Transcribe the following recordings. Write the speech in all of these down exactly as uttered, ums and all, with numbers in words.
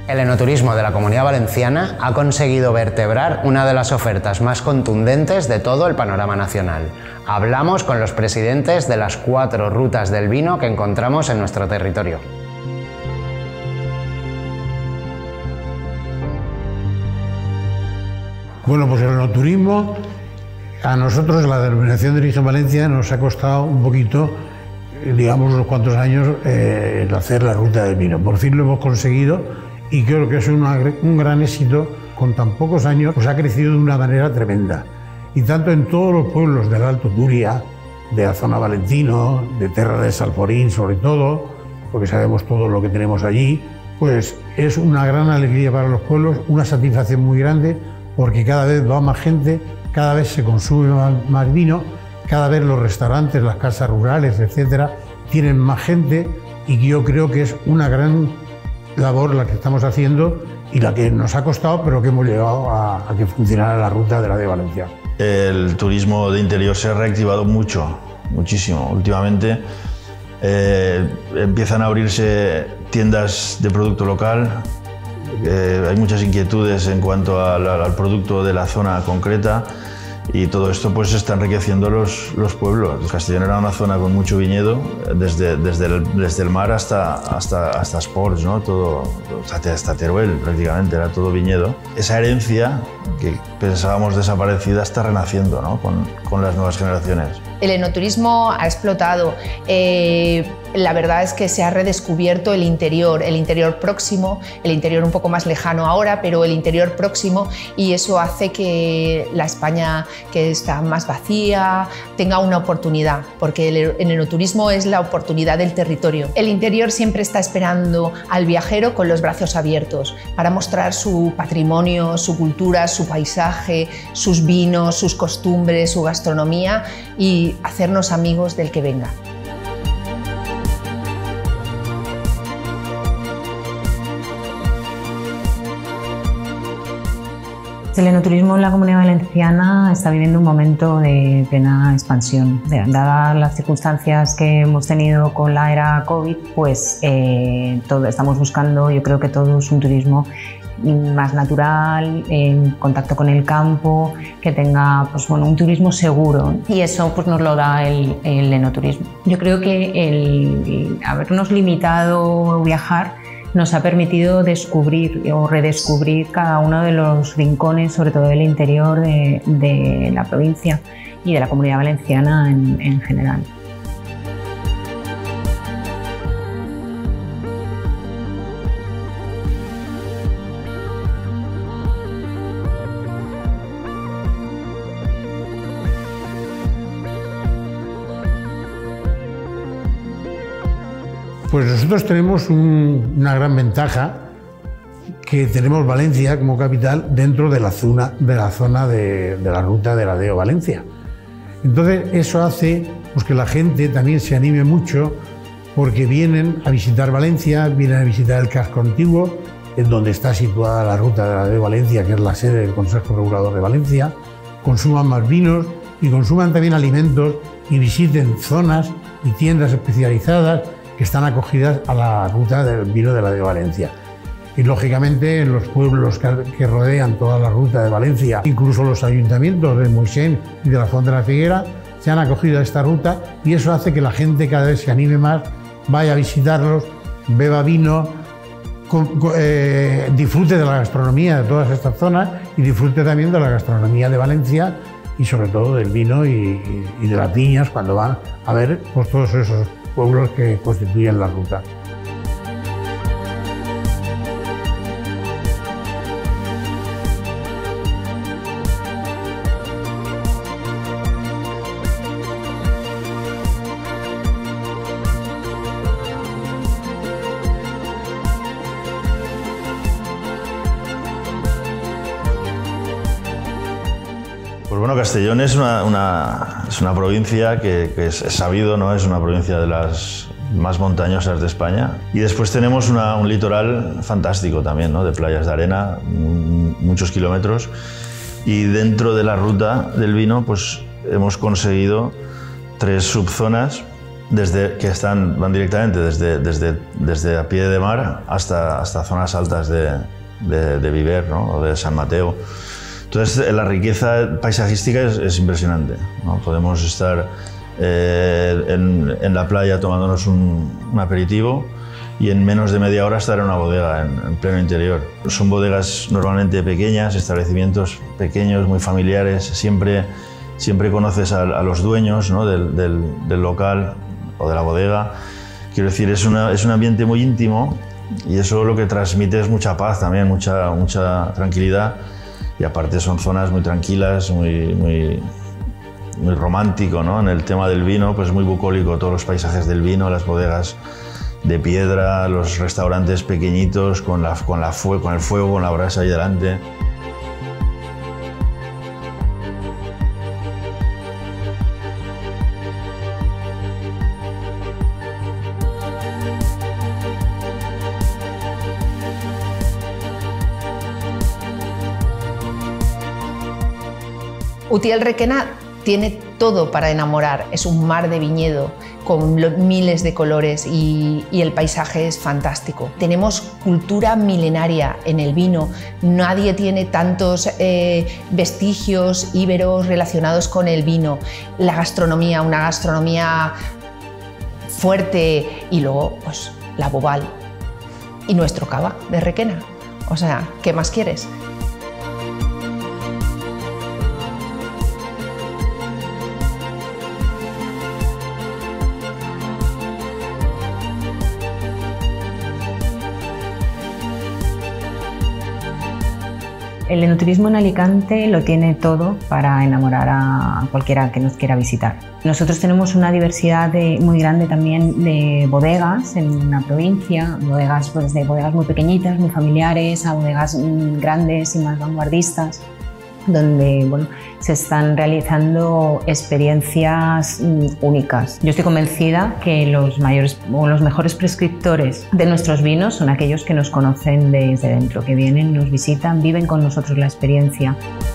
El enoturismo de la Comunidad Valenciana ha conseguido vertebrar una de las ofertas más contundentes de todo el panorama nacional. Hablamos con los presidentes de las cuatro rutas del vino que encontramos en nuestro territorio. Bueno, pues el enoturismo, a nosotros la denominación de origen Valencia nos ha costado un poquito, digamos unos cuantos años, eh, el hacer la ruta del vino. Por fin lo hemos conseguido y creo que es una, un gran éxito. Con tan pocos años pues ha crecido de una manera tremenda. Y tanto en todos los pueblos del Alto Turia, de la zona Valentino, de Terra de Salforín sobre todo, porque sabemos todo lo que tenemos allí, pues es una gran alegría para los pueblos, una satisfacción muy grande, porque cada vez va más gente, cada vez se consume más, más vino, cada vez los restaurantes, las casas rurales, etcétera, tienen más gente, y yo creo que es una gran labor la que estamos haciendo y la que nos ha costado, pero que hemos llegado a, a que funcionara la ruta de la de Valencia. El turismo de interior se ha reactivado mucho, muchísimo. Últimamente eh, empiezan a abrirse tiendas de producto local, eh, hay muchas inquietudes en cuanto al, al producto de la zona concreta, y todo esto pues está enriqueciendo los, los pueblos. Castellón era una zona con mucho viñedo, desde, desde, el, desde el mar hasta, hasta, hasta Sports, ¿no? Todo, hasta, hasta Teruel prácticamente, era todo viñedo. Esa herencia que pensábamos desaparecida está renaciendo, ¿no? con, con las nuevas generaciones. El enoturismo ha explotado. Eh, la verdad es que se ha redescubierto el interior, el interior próximo, el interior un poco más lejano ahora, pero el interior próximo, y eso hace que la España que está más vacía tenga una oportunidad, porque el, el enoturismo es la oportunidad del territorio. El interior siempre está esperando al viajero con los brazos abiertos para mostrar su patrimonio, su cultura, su paisaje, sus vinos, sus costumbres, su gastronomía, y hacernos amigos del que venga. El enoturismo en la Comunidad Valenciana está viviendo un momento de plena expansión. Dadas las circunstancias que hemos tenido con la era COVID, pues eh, todo, estamos buscando, yo creo que todos, un turismo más natural, en contacto con el campo, que tenga pues, bueno, un turismo seguro, y eso pues, nos lo da el, el enoturismo. Yo creo que el, el habernos limitado a viajar nos ha permitido descubrir o redescubrir cada uno de los rincones, sobre todo del interior de, de la provincia y de la Comunidad Valenciana en, en general. Pues nosotros tenemos un, una gran ventaja, que tenemos Valencia como capital dentro de la zona de la, zona de, de la ruta de la Deo Valencia. Entonces eso hace pues, que la gente también se anime mucho, porque vienen a visitar Valencia, vienen a visitar el casco antiguo, en donde está situada la ruta de la Deo Valencia, que es la sede del Consejo Regulador de Valencia, consuman más vinos y consuman también alimentos, y visiten zonas y tiendas especializadas que están acogidas a la ruta del vino de la de Valencia. Y lógicamente en los pueblos que, que rodean toda la ruta de Valencia, incluso los ayuntamientos de Moixent y de la Font de la Figuera, se han acogido a esta ruta, y eso hace que la gente cada vez se anime más, vaya a visitarlos, beba vino, con, con, eh, disfrute de la gastronomía de todas estas zonas, y disfrute también de la gastronomía de Valencia, y sobre todo del vino y, y, y de las viñas, cuando van a ver pues, todos esos pueblos que constituyen la ruta. Pues bueno, Castellón es una, una, es una provincia que, que es, es sabido, ¿no? Es una provincia de las más montañosas de España. Y después tenemos una, un litoral fantástico también, ¿no? De playas de arena, muchos kilómetros. Y dentro de la ruta del vino, pues hemos conseguido tres subzonas desde, que están, van directamente desde, desde, desde a pie de mar hasta, hasta zonas altas de, de, de Viver, ¿no? O de San Mateo. Entonces, la riqueza paisajística es, es impresionante, ¿no? Podemos estar eh, en, en la playa tomándonos un, un aperitivo y en menos de media hora estar en una bodega en, en pleno interior. Son bodegas normalmente pequeñas, establecimientos pequeños, muy familiares. Siempre, siempre conoces a, a los dueños, ¿no? del, del, del local o de la bodega. Quiero decir, es, una, es un ambiente muy íntimo y eso lo que transmite es mucha paz también, mucha, mucha tranquilidad. Y aparte son zonas muy tranquilas, muy, muy, muy romántico, ¿no? En el tema del vino, pues muy bucólico, todos los paisajes del vino, las bodegas de piedra, los restaurantes pequeñitos con, la, con, la fue, con el fuego, con la brasa ahí delante. Utiel Requena tiene todo para enamorar, es un mar de viñedo con miles de colores y, y el paisaje es fantástico. Tenemos cultura milenaria en el vino, nadie tiene tantos eh, vestigios íberos relacionados con el vino. La gastronomía, una gastronomía fuerte y luego pues, la Boval y nuestro cava de Requena. O sea, ¿qué más quieres? El enoturismo en Alicante lo tiene todo para enamorar a cualquiera que nos quiera visitar. Nosotros tenemos una diversidad de, muy grande también de bodegas en la provincia, bodegas, pues, de bodegas muy pequeñitas, muy familiares, a bodegas mm, grandes y más vanguardistas, donde bueno, se están realizando experiencias mm, únicas. Yo estoy convencida que los, mayores, o los mejores prescriptores de nuestros vinos son aquellos que nos conocen desde dentro, que vienen, nos visitan, viven con nosotros la experiencia.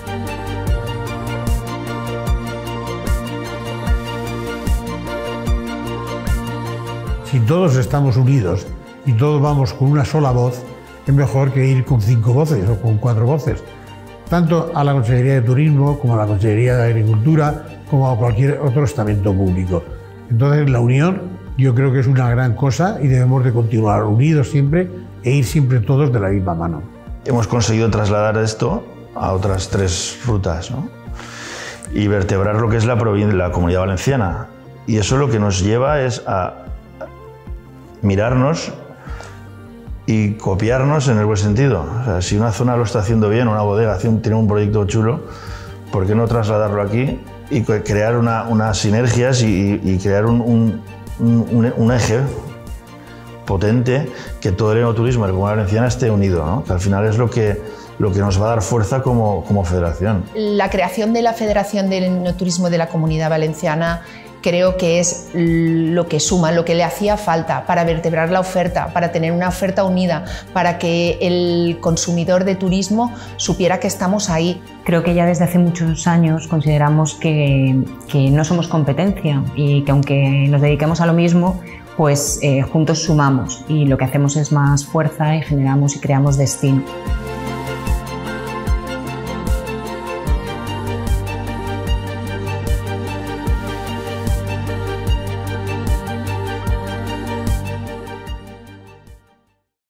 Si todos estamos unidos y todos vamos con una sola voz, es mejor que ir con cinco voces o con cuatro voces. Tanto a la Consejería de Turismo como a la Consejería de Agricultura como a cualquier otro estamento público. Entonces la unión yo creo que es una gran cosa y debemos de continuar unidos siempre e ir siempre todos de la misma mano. Hemos conseguido trasladar esto a otras tres rutas, ¿no? Y vertebrar lo que es la, la Comunidad Valenciana. Y eso lo que nos lleva es a mirarnos y copiarnos en el buen sentido. O sea, si una zona lo está haciendo bien, una bodega tiene un proyecto chulo, ¿por qué no trasladarlo aquí y crear una, unas sinergias y, y crear un, un, un, un eje potente que todo el enoturismo de la Comunidad Valenciana esté unido, ¿no? Que al final es lo que, lo que nos va a dar fuerza como, como federación. La creación de la Federación del Enoturismo de la Comunidad Valenciana creo que es lo que suma, lo que le hacía falta para vertebrar la oferta, para tener una oferta unida, para que el consumidor de turismo supiera que estamos ahí. Creo que ya desde hace muchos años consideramos que, que no somos competencia y que aunque nos dediquemos a lo mismo, pues eh, juntos sumamos y lo que hacemos es más fuerza y generamos y creamos destino.